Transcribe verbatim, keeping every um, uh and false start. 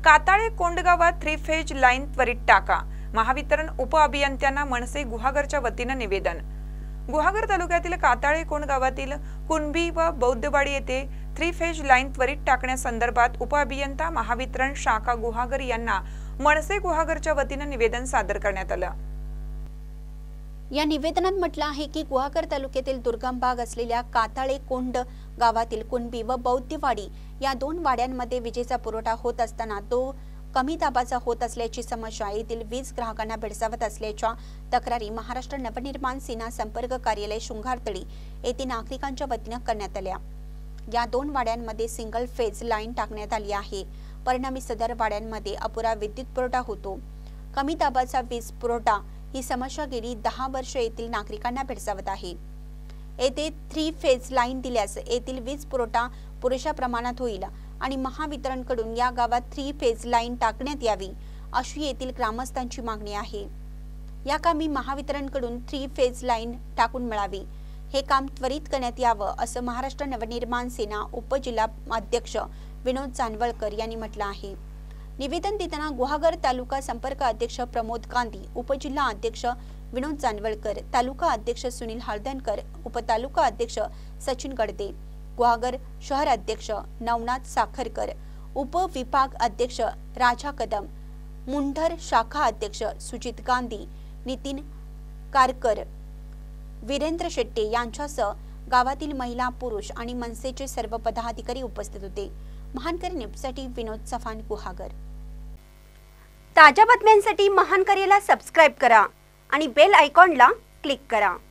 काताळे कोंड गावात three phase line त्वरित टाका। महावितरण उपअभियंत्यांना मनसे गुहागरच्या वतीने निवेदन। गुहागर तालुक्यातील काताळे कोंड गावातील कुणबी व बौद्धवाडी येथे थ्री फेज लाईन त्वरित टाकण्यासंदर्भात उपअभियंता महावितरण शाखा गुहागर यांना मनसे गुहागरच्या वतीने निवेदन सादर करण्यात आलं। या निवेदनात म्हटलं आहे की गुहागर तालुक्यातील दुर्गम भाग असलेल्या काताळे कोंड गावातील कुणबी व बौद्धवाडी या दोन वाड्यांमध्ये विजेचा पुरवठा होत असताना तो कमी दाबाचा होत असल्याची समस्या येथील वीज ग्राहकांना भेडसावत असल्याच्या तक्रारी महाराष्ट्र नवनिर्माण सेना संपर्क कार्यालय शृंगारतळी येथे नागरिकांच्या वतीने करण्यात आल्या। या दोन वाड्यांमध्ये सिंगल फेज लाईन टाकण्यात आली आहे। परिणामी सदर वाड्यांमध्ये अपुरा विद्युत पुरवठा होतो। कमी दाबाचा वीज पुरवठा ही समस्या गेली दहा वर्ष येथील नागरिकांना भेडसावत आहे। येथे थ्री फेज लाईन दिल्यास येथील वीज पुरवठा पुरेशा प्रमाणात होईल आणि महावितरणकडून या गावात थ्री फेज लाईन टाकण्यात यावी अशी येथील ग्रामस्थांची मागणी आहे। या कामी महावितरणकडून थ्री फेज लाईन टाकून मिळावी, हे काम त्वरित करण्यात यावं असं महाराष्ट्र नवनिर्माण सेना उपजिल्हा अध्यक्ष विनोद जानवळकर यांनी म्हटलं आहे। निवेदन देताना गुहागर तालुका संपर्क अध्यक्ष प्रमोद गांधी, उपजिल्हा अध्यक्ष विनोद जानवळकर, तालुका अध्यक्ष सुनील हळदणकर, उपतालुका अध्यक्ष सचिन गडदे, गुहागर शहर अध्यक्ष नवनाथ साखरकर, उपविभाग अध्यक्ष राजा कदम, मुंढर शाखा अध्यक्ष सुजित गांधी, नितीन कारकर, वीरेंद्र शेट्टे यांच्यासह गावातील महिला, पुरुष आणि मनसेचे सर्व पदाधिकारी उपस्थित होते। महानकर न्यूजसाठी विनोद चव्हाण, गुहागर। ताज्या बातम्यांसाठी महानकरेला सबस्क्राइब करा आणि बेल आयकॉनला क्लिक करा।